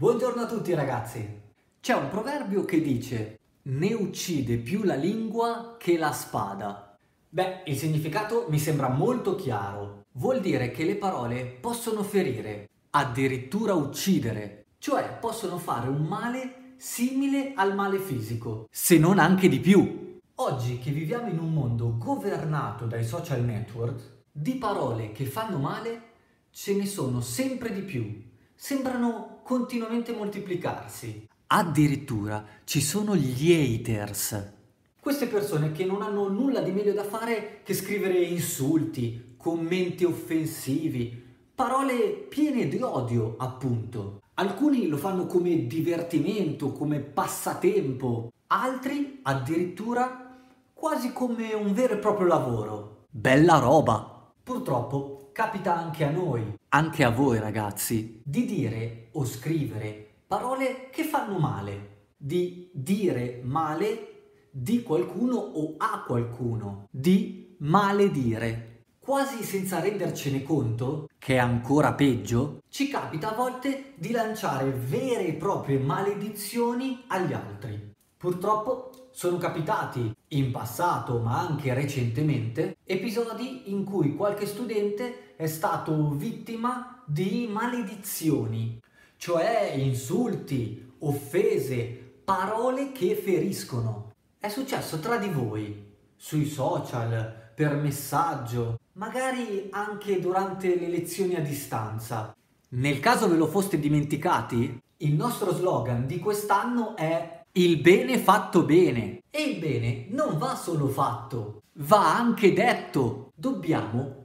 Buongiorno a tutti ragazzi! C'è un proverbio che dice: ne uccide più la lingua che la spada. Beh, il significato mi sembra molto chiaro. Vuol dire che le parole possono ferire, addirittura uccidere, cioè possono fare un male simile al male fisico, se non anche di più. Oggi che viviamo in un mondo governato dai social network, di parole che fanno male ce ne sono sempre di più. Sembrano continuamente moltiplicarsi. Addirittura ci sono gli haters. Queste persone che non hanno nulla di meglio da fare che scrivere insulti, commenti offensivi, parole piene di odio, appunto. Alcuni lo fanno come divertimento, come passatempo, altri addirittura quasi come un vero e proprio lavoro. Bella roba! Purtroppo capita anche a noi, anche a voi ragazzi, di dire o scrivere parole che fanno male, di dire male di qualcuno o a qualcuno, di maledire. Quasi senza rendercene conto, che è ancora peggio, ci capita a volte di lanciare vere e proprie maledizioni agli altri. Purtroppo sono capitati in passato, ma anche recentemente, episodi in cui qualche studente è stato vittima di maledizioni, cioè insulti, offese, parole che feriscono. È successo tra di voi, sui social, per messaggio, magari anche durante le lezioni a distanza. Nel caso ve lo foste dimenticati, il nostro slogan di quest'anno è il bene fatto bene. E il bene non va solo fatto, va anche detto. Dobbiamo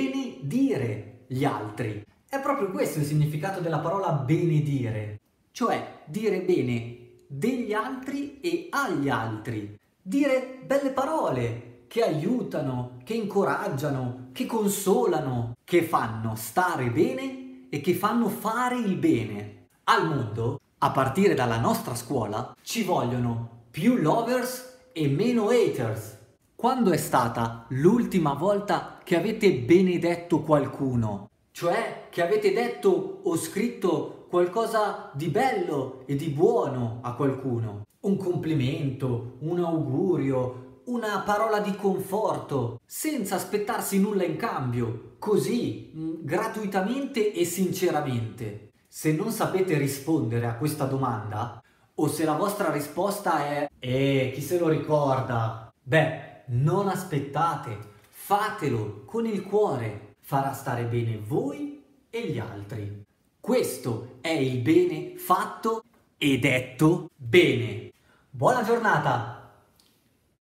benedire gli altri. È proprio questo il significato della parola benedire, cioè dire bene degli altri e agli altri. Dire belle parole che aiutano, che incoraggiano, che consolano, che fanno stare bene e che fanno fare il bene. Al mondo, a partire dalla nostra scuola, ci vogliono più lovers e meno haters. Quando è stata l'ultima volta che avete benedetto qualcuno? Cioè che avete detto o scritto qualcosa di bello e di buono a qualcuno? Un complimento, un augurio, una parola di conforto, senza aspettarsi nulla in cambio, così, gratuitamente e sinceramente. Se non sapete rispondere a questa domanda, o se la vostra risposta è chi se lo ricorda? Beh, non aspettate, fatelo con il cuore, farà stare bene voi e gli altri. Questo è il bene fatto e detto bene. Buona giornata!